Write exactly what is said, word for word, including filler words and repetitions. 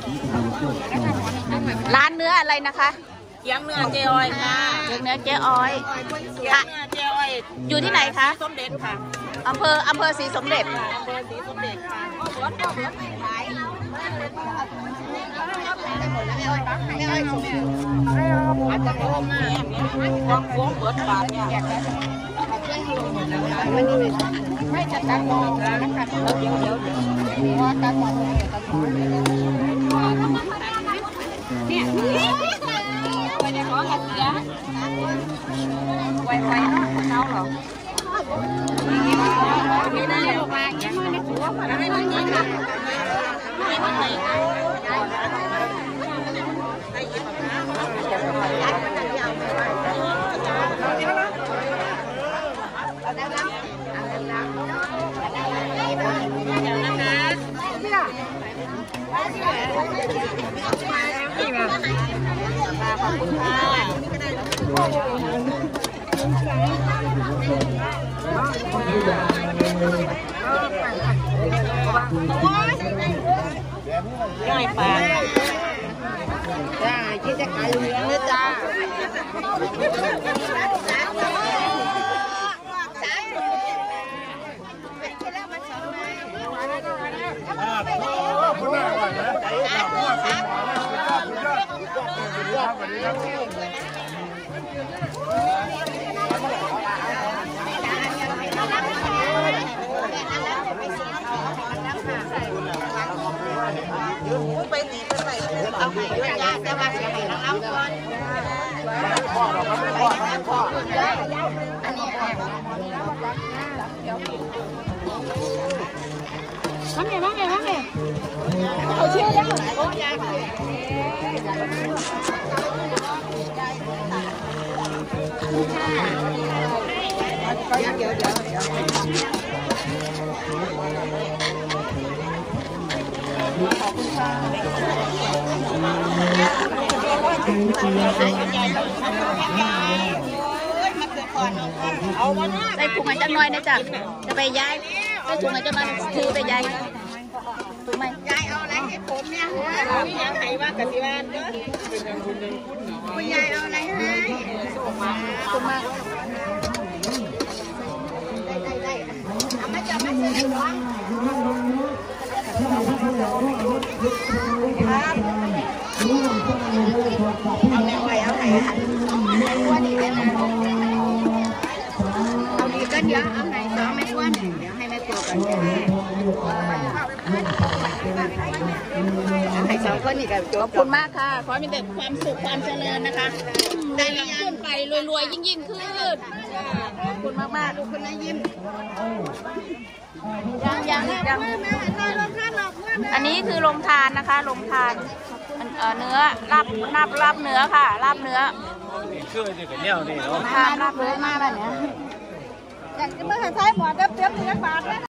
ร้านเนื้ออะไรนะคะเกี๊ยงเนื้อเจออยค่ะเกี๊ยงเนื้อเจ๊ออยเกี๊ยงเนื้อเจออยอยู่ที่ไหนคะสมเด็จค่ะอำเภออำเภอศรีสมเด็จอำเภอศรีสมเด็จค่ะรถรถรถขายอาจจะโตมากความโค้งเปิดปากเนี่ยไม่จะตัดมองนะคะเดี๋ยวเดี๋ยวเดี๋ยวว่าตัดมองเนี่ยตัดมองเนี่ยไปในห้องกันเสียไวไฟเนาะเขาหรอไม่ได้ออกมายังไม่ถูกว่าให้มันยิงค่ะให้มันไหนขอบคุณค่ะย่อยปลาจ้าที่จะขายเหลืองเลยจ้าไปหนีไปใส่เอาให้ด้วยจ้าจะมาเสียให้เราเอาก่อนพ่อเราไม่พ่อพ่ออันนี้ว่าไงว่าไงว่าไงเขาเชื่อแล้วโอ้ยายเดี๋ยวเดี๋ยวเดี๋ยวขอบคุณค่ะใส่ถุงให้จังหน่อยนะจ๊ะจะไปย้ายใส่ถุงให้จังหน่อยถือไปย้ายถูกไหมยายเอาอะไรให้ผมเนี่ยเราพี่ยังไงว่ากะทิบ้านเด้อคุณยายเอาอะไรให้คุณมากได้ได้ได้เอามาจับมาเจอกันก่อนครับเอาแนวไปเอาไหนว่าดีเลยนะเอาดีก็เดี๋ยวเอาไหนสองไม่อ้วนเดี๋ยวให้แม่ตัวกันให้สองคนนี่กันขอบคุณมากค่ะขอมีแต่ความสุขความเจริญนะคะได้ขึ้นไปรวยๆยิ่งยิ่งขึ้นขอบคุณมากมากทุกคนนะยิ้มยังยังยังอันนี้คือลงทานนะคะลงทานเนื้อลาบลาบลาบเนื้อค่ะลาบเนื้อช่วยจะกันเนี่ยนี่เนาะทานลาบเนื้อมากแบบนี้อยากจะมาหาท้ายหมอเด็บเด็บหนึ่งบาท